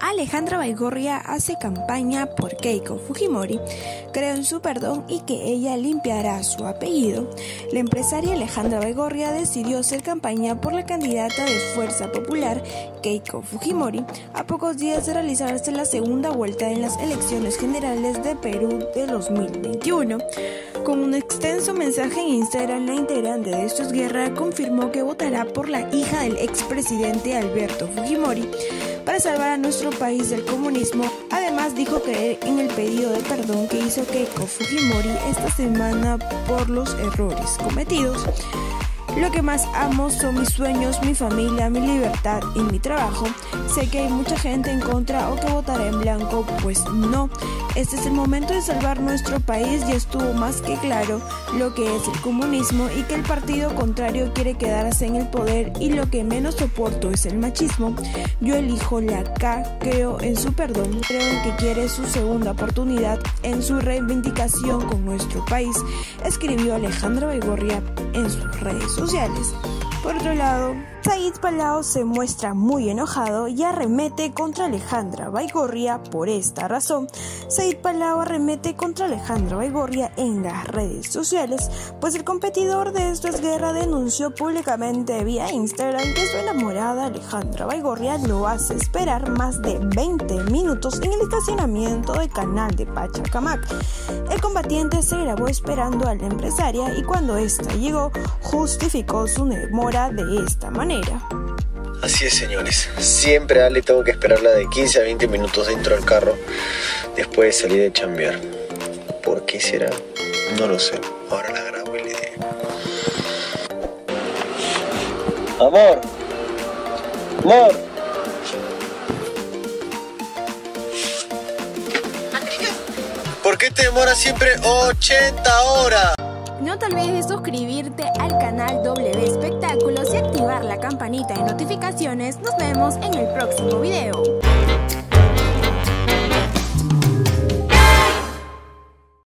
Alejandra Baigorria hace campaña por Keiko Fujimori, cree en su perdón y que ella limpiará su apellido. La empresaria Alejandra Baigorria decidió hacer campaña por la candidata de Fuerza Popular, Keiko Fujimori, a pocos días de realizarse la segunda vuelta en las elecciones generales de Perú de 2021. Con un extenso mensaje en Instagram, la integrante de Esto es Guerra confirmó que votará por la hija del expresidente Alberto Fujimori para salvar a nuestro país del comunismo. Además, dijo creer en el pedido de perdón que hizo Keiko Fujimori esta semana por los errores cometidos. Lo que más amo son mis sueños, mi familia, mi libertad y mi trabajo. Sé que hay mucha gente en contra o que votará en blanco, pues no. Este es el momento de salvar nuestro país y estuvo más que claro lo que es el comunismo y que el partido contrario quiere quedarse en el poder y lo que menos soporto es el machismo. Yo elijo la K, creo en su perdón, creo en que quiere su segunda oportunidad en su reivindicación con nuestro país, escribió Alejandra Baigorria en sus redes sociales. Por otro lado, Said Palau se muestra muy enojado y arremete contra Alejandra Baigorria por esta razón. Said Palau arremete contra Alejandra Baigorria en las redes sociales, pues el competidor de Esto es Guerra denunció públicamente vía Instagram que su enamorada Alejandra Baigorria lo hace esperar más de 20 minutos en el estacionamiento del canal de Pachacamac. El combatiente se grabó esperando a la empresaria y cuando ésta llegó, justificó su demora de esta manera. Así es, señores, siempre a Ale tengo que esperarla de 15 a 20 minutos dentro del carro después de salir de chambear. ¿Por qué será? No lo sé, ahora la grabo y le digo. Amor, amor. ¿Por qué te demoras siempre 80 horas? No te olvides de suscribirte al canal W Espectáculos y activar la campanita de notificaciones. Nos vemos en el próximo video.